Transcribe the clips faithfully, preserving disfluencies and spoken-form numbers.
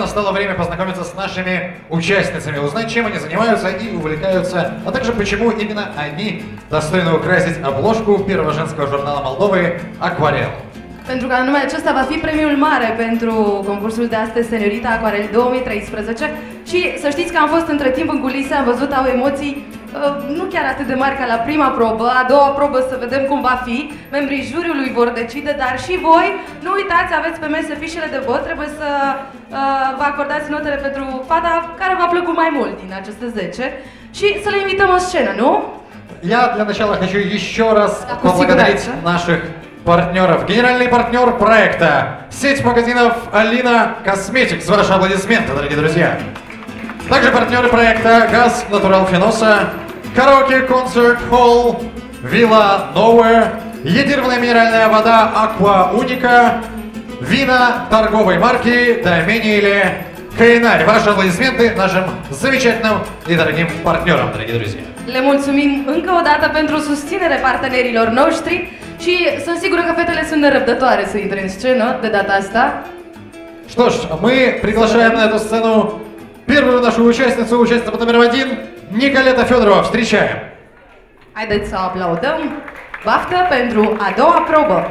настало время познакомиться с нашими участницами, uзнать, чем они занимаются и увлекаются, а также почему именно они достойны украсить обложку первого женского журнала Молдовы «Акварел». Pentru că anume acesta va fi premiul mare pentru concursul de astăzi, Seniorita Aquarel două mii treisprezece. Și să știți că am fost între timp în culise, am văzut, au emoții uh, nu chiar atât de mari ca la prima probă, a doua probă să vedem cum va fi, membrii juriului vor decide, dar și voi, nu uitați, aveți pe mese fișele de vot, trebuie să uh, vă acordați notele pentru fata care v-a plăcut mai mult din aceste zece și să le invităm în scenă, nu? Я для начала хочу еще раз поблагодарить наших партнеров. Генеральный партнер проекта — сеть магазинов Alina Cosmetics. Ваши аплодисменты, дорогие друзья. Также партнеры проекта Газ Натурал Феноса, Караоке Концерт Холл, Вилла Nowhere, йодированная минеральная вода Aqua Unica, вина торговой марки Domeniile Cainari. Ваши аплодисменты нашим замечательным и дорогим партнерам, дорогие друзья. Le mulțumim încă o dată pentru susținere partenerilor noștri și sunt sigură că fetele sunt nerăbdătoare să intre în scenă de data asta. Что ж, мы приглашаем на эту сцену первую нашу участницу, участницу под номером один, Николета Федорова. Встречаем! Haideți să аплодăm. Baftă pentru a doua probă.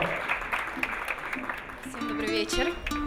Всем добрый вечер.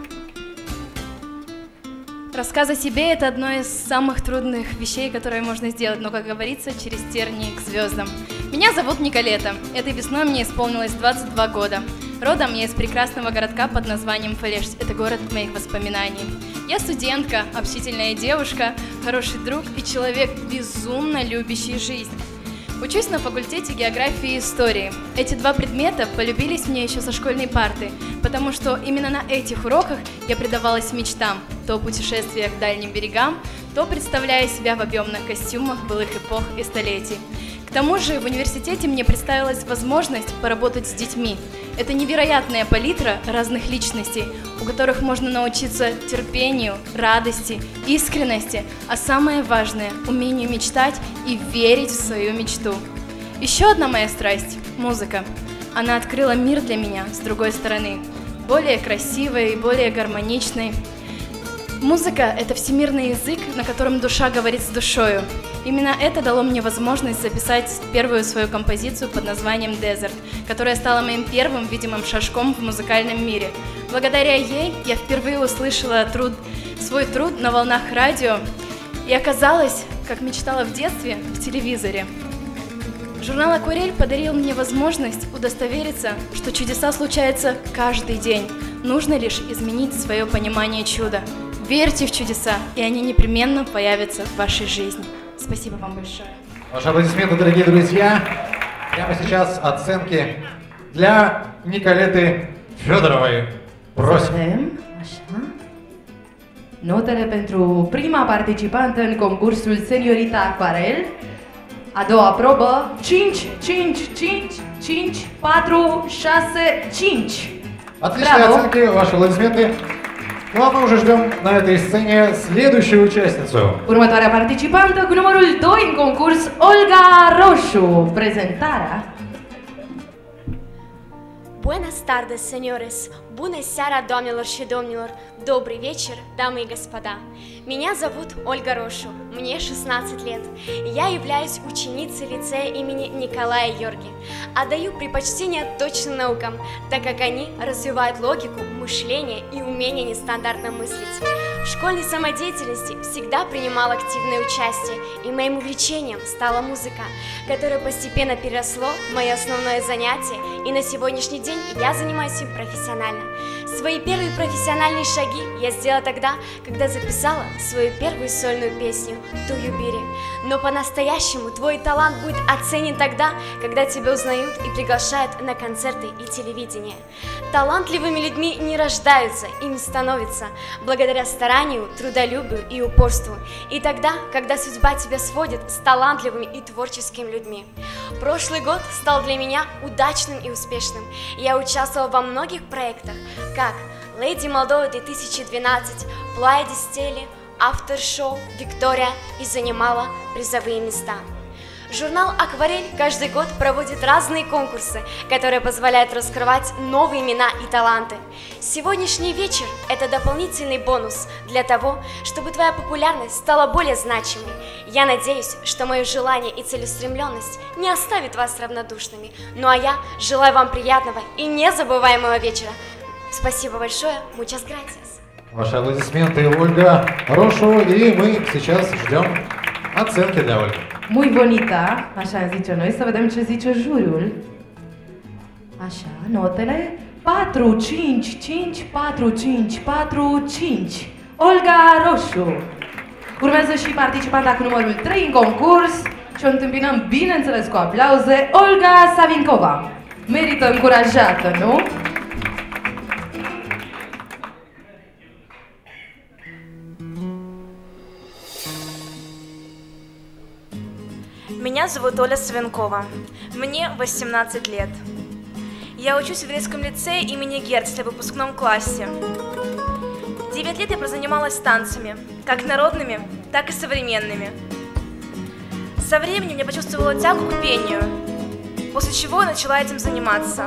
Рассказ о себе – это одно из самых трудных вещей, которые можно сделать, но, как говорится, через тернии к звездам. Меня зовут Николета. Этой весной мне исполнилось двадцать два года. Родом я из прекрасного городка под названием Фалешт. Это город моих воспоминаний. Я студентка, общительная девушка, хороший друг и человек, безумно любящий жизнь. Учусь на факультете географии и истории. Эти два предмета полюбились мне еще со школьной парты, потому что именно на этих уроках я предавалась мечтам, то путешествия к дальним берегам, то представляя себя в объемных костюмах былых эпох и столетий. К тому же в университете мне представилась возможность поработать с детьми. Это невероятная палитра разных личностей, у которых можно научиться терпению, радости, искренности, а самое важное – умению мечтать и верить в свою мечту. Еще одна моя страсть – музыка. Она открыла мир для меня с другой стороны, более красивой и более гармоничной. Музыка – это всемирный язык, на котором душа говорит с душою. Именно это дало мне возможность записать первую свою композицию под названием «Desert», которая стала моим первым видимым шажком в музыкальном мире. Благодаря ей я впервые услышала труд, свой труд на волнах радио и оказалась, как мечтала в детстве, в телевизоре. Журнал «Акварель» подарил мне возможность удостовериться, что чудеса случаются каждый день. Нужно лишь изменить свое понимание чуда. Верьте в чудеса, и они непременно появятся в вашей жизни. Спасибо вам большое. Ваши аплодисменты, дорогие друзья. Прямо сейчас оценки для Николеты Федоровой. Просим. Notele pentru prima participantă în concursul Seniorita Aquarel. A doua probă, cinci, cinci, cinci, cinci, patru, șase, cinci. Отличные оценки, ваши аплодисменты. Ну а мы уже ждем на этой сцене следующую участницу. Următoarea participantă cu numărul doi în concurs, Olga Roșu. Prezentarea. Buenas tardes, señores! Bună seara, doamnelor și domnilor! Добрый вечер, дамы и господа! Меня зовут Ольга Рошу, мне шестнадцать лет. Я являюсь ученицей лицея имени Николая Йорги. Отдаю предпочтение точным наукам, так как они развивают логику, мышление и умение нестандартно мыслить. В школьной самодеятельности всегда принимал активное участие, и моим увлечением стала музыка, которая постепенно переросло в мое основное занятие, и на сегодняшний день я занимаюсь им профессионально. Свои первые профессиональные шаги я сделала тогда, когда записала свою первую сольную песню «Туюбири». Но по-настоящему твой талант будет оценен тогда, когда тебя узнают и приглашают на концерты и телевидение. Талантливыми людьми не рождаются, ими становятся, благодаря старанию, трудолюбию и упорству. И тогда, когда судьба тебя сводит с талантливыми и творческими людьми. Прошлый год стал для меня удачным и успешным. Я участвовала во многих проектах, как Леди Молдова две тысячи двенадцать, Плая Дистели, Автор-шоу, Виктория и занимала призовые места. Журнал «Акварель» каждый год проводит разные конкурсы, которые позволяют раскрывать новые имена и таланты. Сегодняшний вечер – это дополнительный бонус для того, чтобы твоя популярность стала более значимой. Я надеюсь, что мое желание и целеустремленность не оставит вас равнодушными. Ну а я желаю вам приятного и незабываемого вечера. Спасибо большое, muchas gracias. Ваши аплодисменты, Ольга Roșu, и мы сейчас ждем оценки для Ольги. Muy bonita, așa zice noi, să vedem ce zice juriul. Așa, notele patru, cinci, cinci, patru, cinci, patru, cinci. Olga Roșu. Urmează și participanta cu numărul trei în concurs și o întâmpinăm, bineînțeles, cu aplauze, Olga Savinkova. Merită încurajată, nu? Меня зовут Оля Савенкова. Мне восемнадцать лет. Я учусь в Еврейском лицее имени Герцля в выпускном классе. девять лет я прозанималась танцами, как народными, так и современными. Со временем я почувствовала тягу к пению, после чего я начала этим заниматься.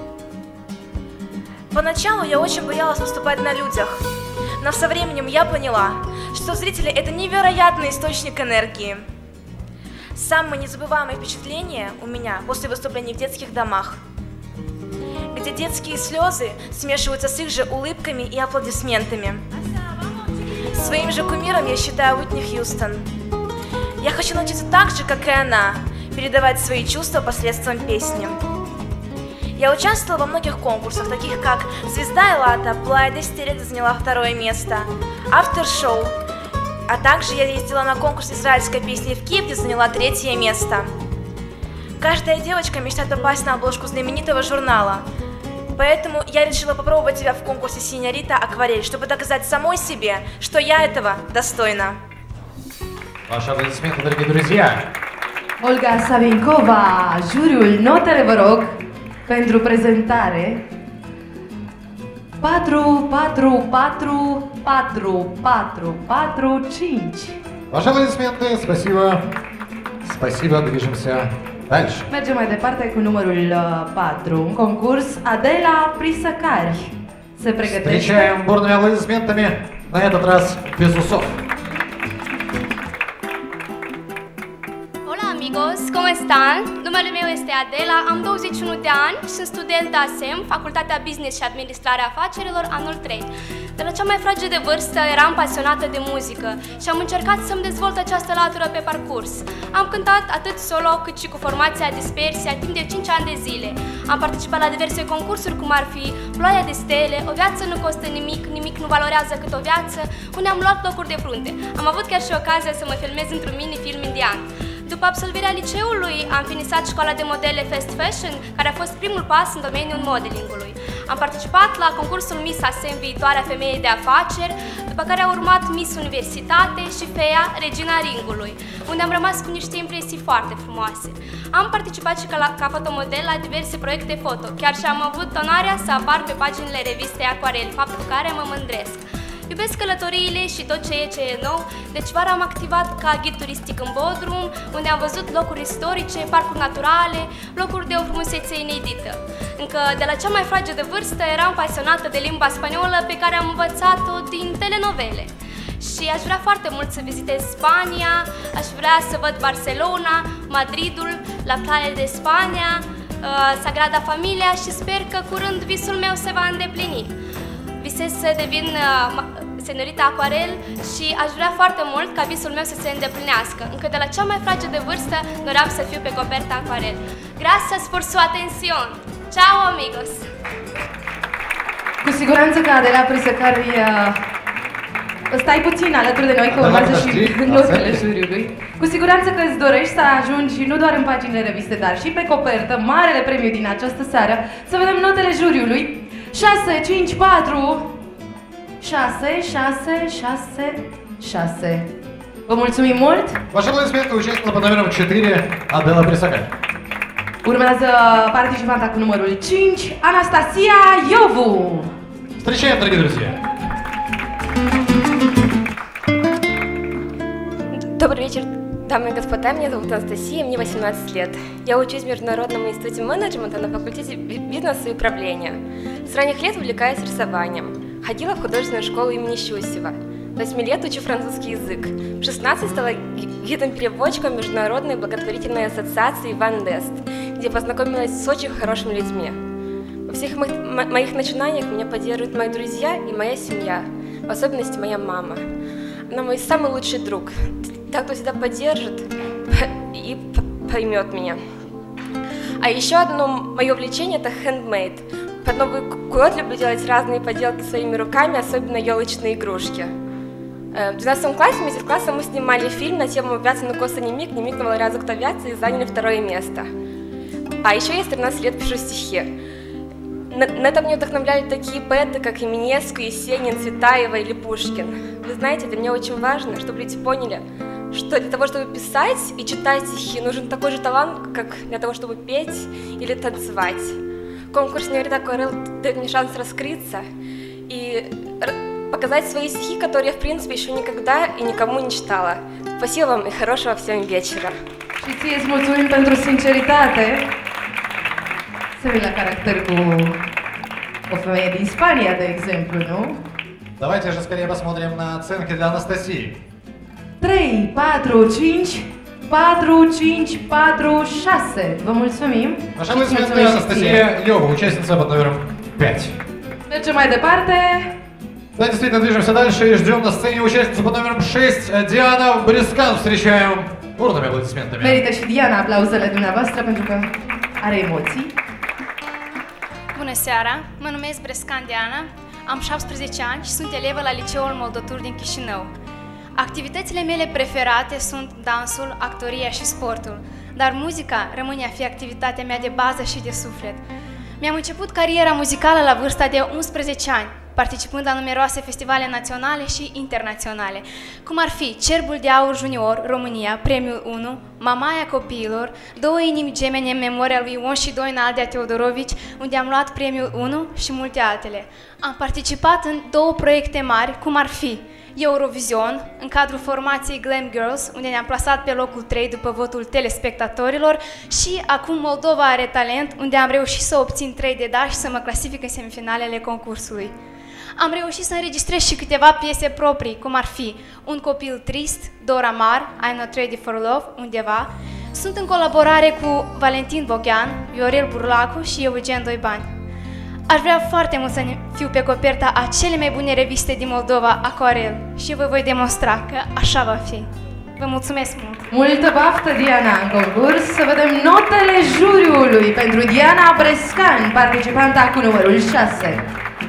Поначалу я очень боялась выступать на людях, но со временем я поняла, что зрители – это невероятный источник энергии. Самые незабываемые впечатления у меня после выступлений в детских домах, где детские слезы смешиваются с их же улыбками и аплодисментами. Своим же кумиром я считаю Уитни Хьюстон. Я хочу научиться так же, как и она, передавать свои чувства посредством песни. Я участвовала во многих конкурсах, таких как «Звезда Эллата», «Playa de Stelle», где заняла второе место, «After-шоу», а также я ездила на конкурс израильской песни в Киев, где заняла третье место. Каждая девочка мечтает попасть на обложку знаменитого журнала, поэтому я решила попробовать себя в конкурсе «Синьорита Акварель», чтобы доказать самой себе, что я этого достойна. Ваши аплодисменты, дорогие друзья. Olga Savinkova, juriul, notele vă rog pentru prezentare. patru, patru, patru, patru, patru, patru, cinci. Ваши аплодисменты, спасибо. Спасибо, движемся дальше. Mergem mai departe cu numărul patru, un concurs Adela Prisăcari. Se pregătește. Встречаем бурными аплодисментами, на этот раз без усов. Amigos, ¿cómo están? Numele meu este Adela, am douăzeci și unu de ani și sunt student A S E M, Facultatea Business și Administrarea Afacerilor, anul trei. De la cea mai fragedă vârstă eram pasionată de muzică și am încercat să-mi dezvolt această latură pe parcurs. Am cântat atât solo cât și cu formația Dispersia timp de cinci ani de zile. Am participat la diverse concursuri cum ar fi Ploaia de Stele, O viață nu costă nimic, nimic nu valorează cât o viață, unde am luat locuri de frunte. Am avut chiar și ocazia să mă filmez într-un mini-film indian. După absolvirea liceului, am finisat școala de modele Fast Fashion, care a fost primul pas în domeniul modelingului. Am participat la concursul Miss A S E M Viitoarea Femeie de Afaceri, după care a urmat Miss Universitate și F E A Regina Ringului, unde am rămas cu niște impresii foarte frumoase. Am participat și ca, la, ca fotomodel la diverse proiecte foto, chiar și am avut onoarea să apar pe paginile revistei Aquarel, fapt cu care mă mândresc. Iubesc călătoriile și tot ceea ce e nou, deci vara am activat ca ghid turistic în Bodrum, unde am văzut locuri istorice, parcuri naturale, locuri de o frumusețe inedită. Încă de la cea mai fragedă vârstă eram pasionată de limba spaniolă, pe care am învățat-o din telenovele. Și aș vrea foarte mult să vizitez Spania, aș vrea să văd Barcelona, Madridul, La Playa de Spania, Sagrada Familia și sper că curând visul meu se va îndeplini. Visez să devin uh, Seniorita Aquarel și aș vrea foarte mult ca visul meu să se îndeplinească. Încă de la cea mai fragedă vârstă doream să fiu pe coperta Aquarel. Gracias por su atención. Ciao, amigos! Cu siguranță că Adela Prisăcari uh, stai puțin alături de noi, că urmează și notele juriului. Cu siguranță că îți dorești să ajungi nu doar în paginile reviste, dar și pe copertă, marele premiu din această seară. Să vedem notele juriului. șase, cinci, patru, șase, șase, șase, șase. Vă mulțumim mult! Ваши аплодисменты участница под номером четыре, Adela Prisăcari. Urmează participanta cu numărul cinci, Anastasia Iovu. Встречаем, дорогие друзья! Добрый вечер, Дамы и господа, меня зовут Анастасия, мне восемнадцать лет. Я учусь в Международном институте менеджмента на факультете бизнеса и управления. С ранних лет увлекаюсь рисованием. Ходила в художественную школу имени Щусева. С восьми лет учу французский язык. В шестнадцать стала гидом-переводчиком Международной благотворительной ассоциации Ван Дест, где познакомилась с очень хорошими людьми. Во всех моих, моих начинаниях меня поддерживают мои друзья и моя семья, в особенности моя мама. Она мой самый лучший друг. Так, кто всегда поддержит и поймет меня. А еще одно мое увлечение – это handmade. Под Новый год люблю делать разные поделки своими руками, особенно елочные игрушки. В двенадцатом классе вместе с классом мы снимали фильм на тему «Авиация на коса не миг», не миг на разок авиации и заняли второе место. А еще я с тринадцати лет пишу стихи. На, на это мне вдохновляли такие поэты, как Именевский, Есенин, Цветаева или Пушкин. Вы знаете, для меня очень важно, чтобы люди поняли, что для того, чтобы писать и читать стихи, нужен такой же талант, как для того, чтобы петь или танцевать. Конкурс «Сеньорита Акварель» дает мне шанс раскрыться и показать свои стихи, которые я, в принципе, еще никогда и никому не читала. Спасибо вам и хорошего всем вечера. Și ție îți mulțumim pentru sinceritate. Să vii la caracter cu o femeie din Spania, de exemplu, nu? Давайте же скорее посмотрим на оценки для Анастасии. trei, patru, cinci, patru, cinci, patru, șase. Vă mulțumim. Наша аплодисменты Анастасия Лёва, участница под номером пять. Mergem mai departe. Да, действительно, движемся дальше и ждем на сцене участницу под номером шесть, Диана Брескан. Встречаем бурными аплодисментами. Merită și Diana aplauzele dumneavoastră pentru că are emoții. Bună seara, mă numesc Brescan Diana, am șaptesprezece ani și sunt elevă la Liceul Moldotur din Chișinău. Activitățile mele preferate sunt dansul, actoria și sportul, dar muzica rămâne a fi activitatea mea de bază și de suflet. Mi-am început cariera muzicală la vârsta de unsprezece ani, participând la numeroase festivale naționale și internaționale, cum ar fi Cerbul de Aur Junior, România, Premiul unu, Mamaia Copiilor, Două inimi gemene în memoria lui Ion și doi Naldea Teodorovici, unde am luat Premiul unu și multe altele. Am participat în două proiecte mari, cum ar fi Eurovision, în cadrul formației Glam Girls, unde ne-am plasat pe locul trei după votul telespectatorilor, și acum Moldova are talent, unde am reușit să obțin trei de da și să mă clasific în semifinalele concursului. Am reușit să înregistrez și câteva piese proprii, cum ar fi Un copil trist, Dor amar, I'm not ready for love, undeva. Sunt în colaborare cu Valentin Boghean, Viorel Burlacu și Eugen Doibani. Aș vrea foarte mult să fiu pe coperta a cele mai bune reviste din Moldova, Aquarel, și vă voi demonstra că așa va fi. Vă mulțumesc mult! Multă baftă, Diana, în concurs. Să vedem notele juriului pentru Diana Brescan, participanta cu numărul șase.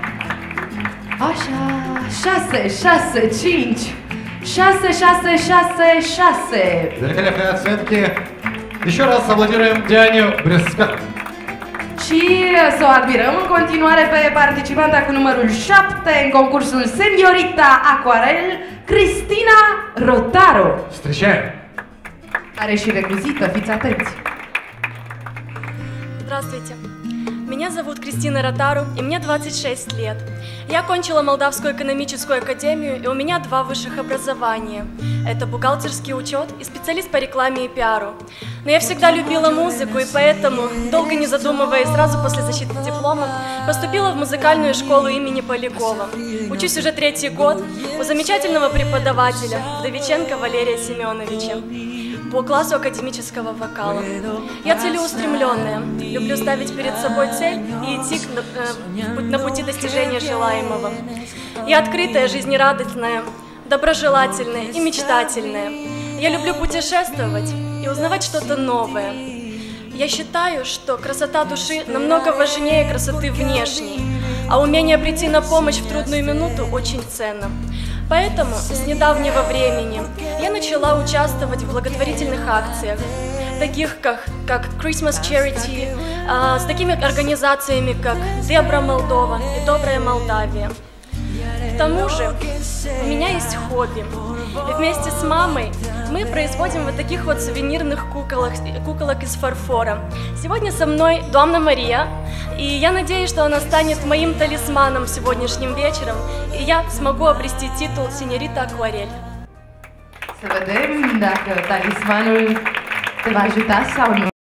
Așa, șase, șase, cinci, șase, șase, șase, șase. Великолепные оценки. Еще раз аплодируем Диане Брескан. Și să o admirăm în continuare pe participanta cu numărul șapte în concursul Seniorita Aquarel, Cristina Rotaru. Встречаем. Are și recuzită, fiți atenți. Здравствуйте. Меня зовут Кристина Ротару, и мне двадцать шесть лет. Я окончила Молдавскую экономическую академию, и у меня два высших образования. Это бухгалтерский учет и специалист по рекламе и пиару. Но я всегда любила музыку, и поэтому, долго не задумываясь, сразу после защиты диплома, поступила в музыкальную школу имени Полякова. Учусь уже третий год у замечательного преподавателя Вдовиченко Валерия Семеновича по классу академического вокала. Я целеустремленная, люблю ставить перед собой цель и идти на, на пути достижения желаемого. Я открытая, жизнерадостная, доброжелательная и мечтательная. Я люблю путешествовать и узнавать что-то новое. Я считаю, что красота души намного важнее красоты внешней, а умение прийти на помощь в трудную минуту очень ценно. Поэтому с недавнего времени я начала участвовать в благотворительных акциях, таких как, как Christmas Charity, э, с такими организациями, как Дебра Молдова и Добрая Молдавия. К тому же у меня есть хобби. И вместе с мамой мы производим вот таких вот сувенирных куколок, куколок из фарфора. Сегодня со мной Донна Мария, и я надеюсь, что она станет моим талисманом сегодняшним вечером, и я смогу обрести титул «Сеньорита Акварель». Să vedem dacă talismanul te va ajuta sau nu.